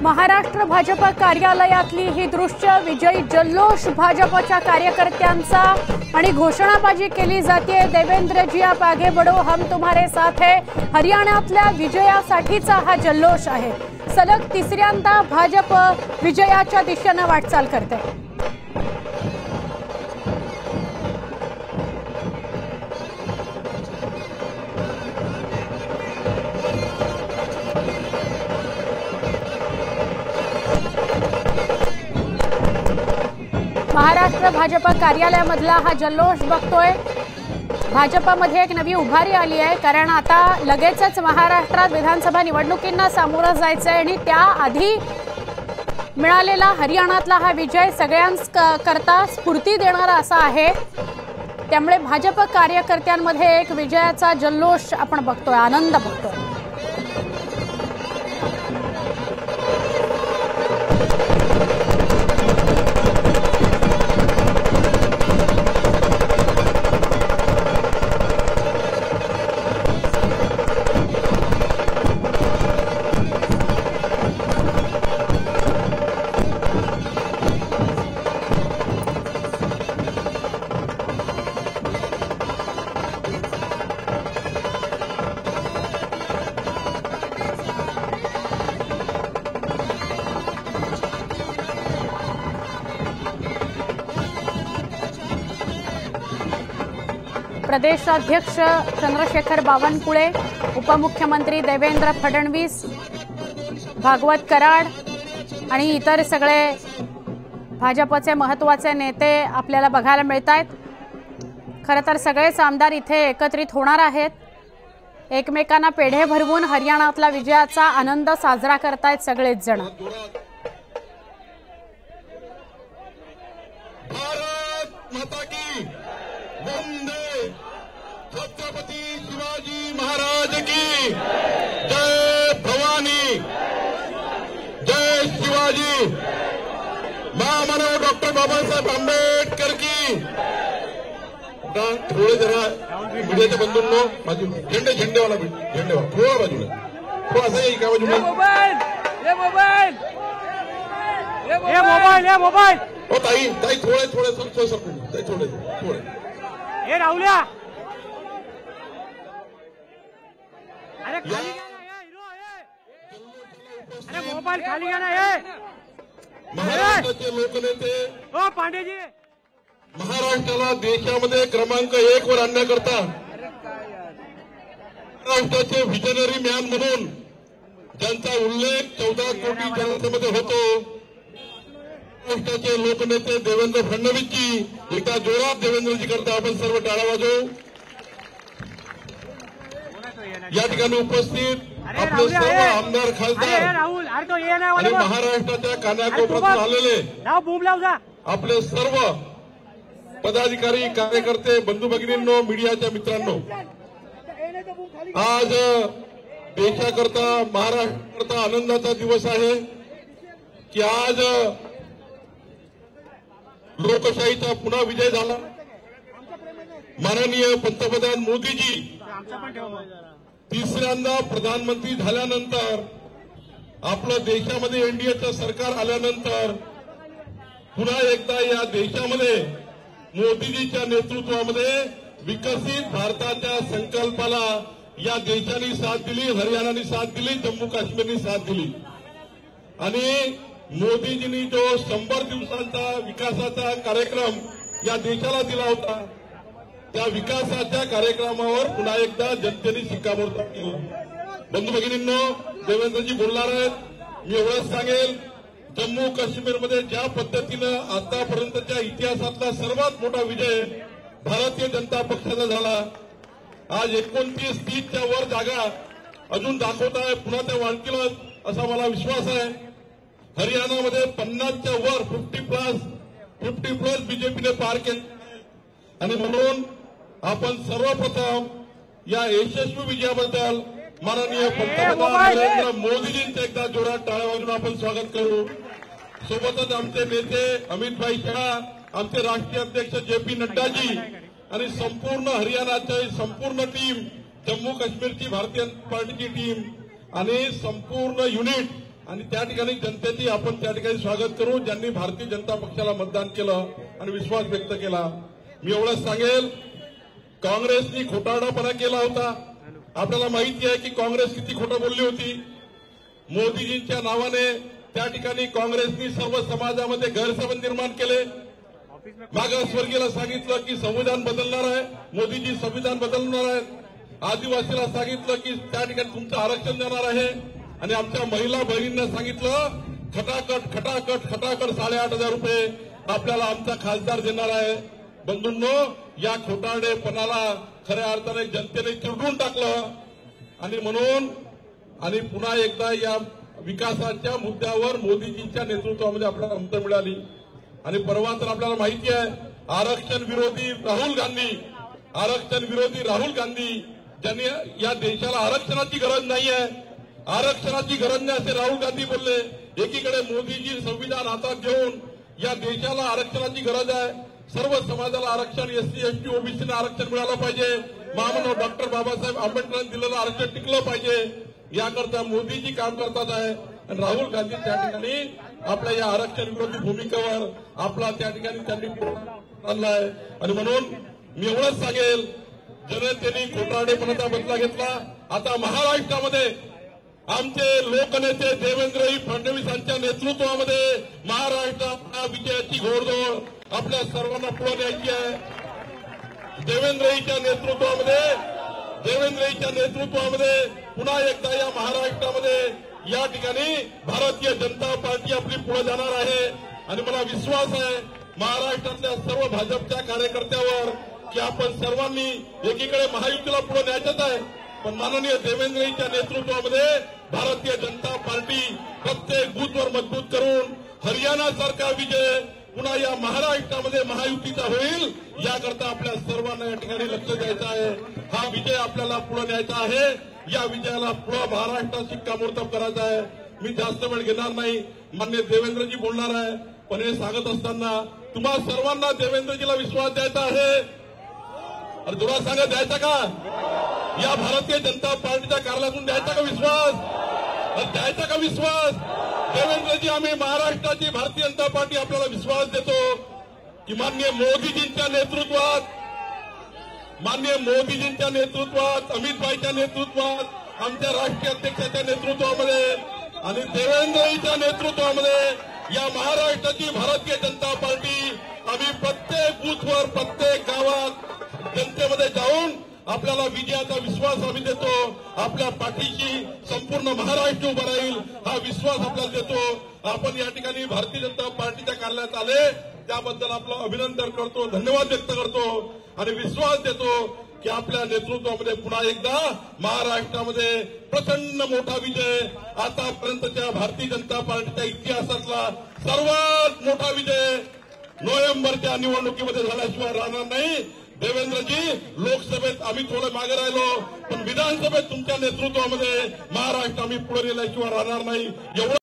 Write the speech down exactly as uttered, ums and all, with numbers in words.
महाराष्ट्र भाजप कार्यालयातली ही दृश्य विजयी जल्लोष भाजपच्या कार्यकर्त्यांचा आणि घोषणाबाजी केली जाते। देवेंद्र जी आप आगे बढ़ो, हम तुम्हारे साथ है। हरियाणातल्या विजयासाठीचा हा जल्लोष आहे। सलग तिसऱ्यांदा भाजप विजयाच्या दिशेने वाटचाल करते। महाराष्ट्र भाजप कार्यालयामधला हा जल्लोष बघतोय। भाजपमध्ये एक नवी उभारी आली आहे, कारण आता लगेचच महाराष्ट्रात विधानसभा निवडणुकींना सामोरं जायचं आहे आणि त्याआधी मिळालेला हरियाणातला हा विजय सगळ्यांकरता स्फूर्ती देणारा असा आहे। त्यामुळे भाजप कार्यकर्त्यांमध्ये एक विजयाचा जल्लोष आपण बघतोय, आनंद बघतोय। प्रदेश अध्यक्ष चंद्रशेखर बावनकुळे, उपमुख्यमंत्री देवेंद्र फडणवीस, भागवत कराड आणि इतर सगळे भाजपचे महत्त्वाचे नेते आपल्याला बघायला मिळतात। खरं तर सगळेच आमदार इथे एकत्रित होणार आहेत। एकमेकांना पेढे भरवून हरियाणातला विजयाचा आनंद साजरा करतायत सगळेच जण। भारत माता की वंदे छत्रपति शिवाजी महाराज की जय भवानी, जय शिवाजी। महामानव डॉक्टर बाबासाहेब आंबेडकर की। थोड़े जरा मीडियाच्या बंधूंनो बाजू झेंडे झेंडेवाला झेंडे थोड़ा बाजूला थोड़ा असं एका बाजूला मोबाईल ये मोबाईल ये मोबाईल ये मोबाईल ओ ताई ताई थोड़े थोड़े थोड़े सर ताई थोड़े थोड़े ए राहुल्या, अरे खाली घ्या ना ये हिरो ये, अरे मोबाईल खाली घ्या ना ये। महाराष्ट्राचे लोकनेते ओ पांडेजी, महाराष्ट्राला देशामध्ये क्रमांक एक वर आणण्याकरता महाराष्ट्राचे व्हिजनरी मॅन म्हणून ज्यांचा उल्लेख चौदा कोटी जनतेमध्ये होतो, महाराष्ट्राचे लोकनेते देवेंद्र फडणवीसजी। एका जोरात देवेंद्रजी करता आपण सर्व टाळा वाजवू। या ठिकाणी उपस्थित आपले सर्व आमदार खासदार आणि महाराष्ट्राच्या कानाकोपऱ्यातून आलेले आपले सर्व पदाधिकारी कार्यकर्ते बंधू भगिनींनो, मीडियाच्या मित्रांनो, आज देशाकरता महाराष्ट्राकरता आनंदाचा दिवस आहे की आज लोकशाहीचा पुन्हा विजय झाला। माननीय पंतप्रधान मोदीजी तिसऱ्यांदा प्रधानमंत्री झाल्यानंतर, आपलं देशामध्ये एनडीएचं सरकार आल्यानंतर पुन्हा एकदा या देशामध्ये मोदीजीच्या नेतृत्वामध्ये विकसित भारताच्या संकल्पाला या देशाने साथ दिली, हरियाणाने साथ दिली, जम्मू काश्मीरने साथ दिली। आणि मोदीजींनी जो शंभर दिवसांचा विकासाचा कार्यक्रम या देशाला दिला होता, त्या विकासाच्या कार्यक्रमावर पुन्हा एकदा जनतेने शिक्कामोर्तब केलं। बंधू भगिनींनो, देवेंद्रजी बोलणार आहेत। मी एवढंच सांगेल, जम्मू काश्मीरमध्ये ज्या पद्धतीनं आतापर्यंतच्या इतिहासातला सर्वात मोठा विजय भारतीय जनता पक्षाचा झाला, आज एकोणतीस तीसच्या वर जागा अजून दाखवत आहे, पुन्हा त्या वाढतील असा मला विश्वास आहे। हरियाणामध्ये पन्नासच्या वर फिफ्टी प्लस फिफ्टी प्लस बीजेपीने पार केले आणि म्हणून आपण सर्वप्रथम या यशस्वी विजयाबद्दल माननीय पंतप्रधान नरेंद्र मोदीजींचे एकदा जोरात टाळ्या वाजवून आपण स्वागत करू। सोबतच आमचे नेते अमित भाई शाह, आमचे राष्ट्रीय अध्यक्ष जे पी नड्डाजी आणि संपूर्ण हरियाणाची संपूर्ण टीम, जम्मू काश्मीरची भारतीय पार्टीची टीम आणि संपूर्ण युनिट आणि त्या ठिकाणी जनतेची आपण त्या ठिकाणी स्वागत करू, ज्यांनी भारतीय जनता पक्षाला मतदान केलं आणि विश्वास व्यक्त केला. मी एवढंच सांगेल, काँग्रेसनी खोटारडापणा केला होता. आपल्याला माहिती आहे की काँग्रेस किती खोटं बोलली होती. मोदीजींच्या नावाने त्या ठिकाणी काँग्रेसनी सर्व समाजामध्ये गैरसमज निर्माण केले. मागासवर्गीयाला सांगितलं की संविधान बदलणार आहे, मोदीजी संविधान बदलणार आहेत. आदिवासीला सांगितलं की त्या ठिकाणी तुमचं आरक्षण देणार आहे आणि आमच्या महिला बहिणींना सांगितलं खटाखट खटाखट खटाखट साडेआठ हजार रुपये आपल्याला आमचा खासदार देणार आहे. बंधूंनो, या खोटारडेपणाला खऱ्या अर्थाने जनतेने चिरडून टाकलं आणि म्हणून आणि पुन्हा एकदा या विकासाच्या मुद्द्यावर मोदीजींच्या नेतृत्वामध्ये आपल्याला मत मिळाली. आणि परवा तर आपल्याला माहिती आहे, आरक्षण विरोधी राहुल गांधी आरक्षण विरोधी राहुल गांधी ज्यांनी या देशाला आरक्षणाची गरज नाही आहे, आरक्षणाची गरज नाही असे राहुल गांधी बोलले. एकीकडे मोदीजी संविधान हातात घेऊन या देशाला आरक्षणाची गरज आहे, सर्व समाजाला आरक्षण, एससी एसटी ओबीसीना आरक्षण मिळालं पाहिजे, महामानव डॉक्टर बाबासाहेब आंबेडकरांनी दिलेलं आरक्षण टिकलं पाहिजे, याकरता मोदीजी काम करतात आहे. आणि राहुल गांधी त्या ठिकाणी आपल्या या आरक्षण विरोधी भूमिकेवर आपला त्या ठिकाणी त्यांनी आणलाय. आणि म्हणून मी एवढंच सांगेल, जनतेने खोटारडेपणाचा बदला घेतला. आता महाराष्ट्रामध्ये आमचे लोकनेते देवेंद्र फडणवीसांच्या नेतृत्वामध्ये महाराष्ट्रात विजयाची घोडदौड आपल्या सर्वांना पुढे न्यायची आहे. देवेंद्रजीच्या नेतृत्वामध्ये देवेंद्रजीच्या नेतृत्वामध्ये पुन्हा एकदा या महाराष्ट्रामध्ये या ठिकाणी भारतीय जनता पार्टी आपली पुढे जाणार आहे. आणि मला विश्वास आहे महाराष्ट्रातल्या सर्व भाजपच्या कार्यकर्त्यावर की आपण सर्वांनी एकीकडे महायुतीला पुढे न्यायचंच आहे, पण माननीय देवेंद्रजीच्या नेतृत्वामध्ये भारतीय जनता पार्टी प्रत्येक बूथवर मजबूत करून हरियाणासारखा विजय पुन्हा या महाराष्ट्रामध्ये महायुतीचा होईल, याकरता आपल्या सर्वांना या ठिकाणी लक्ष द्यायचं आहे. हा विजय आपल्याला पुढे न्यायचा आहे. या विजयाला पुढे महाराष्ट्रात शिक्कामोर्तब करायचा आहे. मी जास्त वेळ घेणार नाही, माननीय देवेंद्रजी बोलणार आहे, पण हे सांगत असताना तुम्हा सर्वांना देवेंद्रजीला विश्वास द्यायचा आहे. अरे तुला सांगा द्यायचा का? या भारतीय जनता पार्टीच्या कार्यालयातून द्यायचा का विश्वास? द्यायचा का विश्वास? देवेंद्रजी, आम्ही महाराष्ट्राची भारतीय जनता पार्टी आपल्याला विश्वास देतो की माननीय मोदीजींच्या नेतृत्वात माननीय मोदीजींच्या नेतृत्वात अमितभाईच्या नेतृत्वात, आमच्या राष्ट्रीय अध्यक्षाच्या नेतृत्वामध्ये आणि देवेंद्रजीच्या नेतृत्वामध्ये या महाराष्ट्राची भारतीय जनता पार्टी आम्ही प्रत्येक बूथवर प्रत्येक गावात जनतेमध्ये जाऊन आपल्याला विजयाचा विश्वास आम्ही देतो. आपल्या पाठीशी संपूर्ण महाराष्ट्र उभा राहील हा विश्वास आपल्याला देतो. आपण या ठिकाणी भारतीय जनता पार्टीच्या कार्यालयात आले त्याबद्दल आपलं अभिनंदन करतो, धन्यवाद व्यक्त करतो आणि विश्वास देतो की आपल्या नेतृत्वामध्ये पुन्हा एकदा महाराष्ट्रामध्ये प्रचंड मोठा विजय, आतापर्यंतच्या भारतीय जनता पार्टीच्या इतिहासातला सर्वात मोठा विजय नोव्हेंबरच्या निवडणुकीमध्ये झाल्याशिवाय राहणार नाही. देवेंद्रजी, लोकसभेत आम्ही थोडं मागे राहिलो, पण विधानसभेत तुमच्या नेतृत्वामध्ये महाराष्ट्र आम्ही पुढे नेल्याशिवाय राहणार नाही. एवढं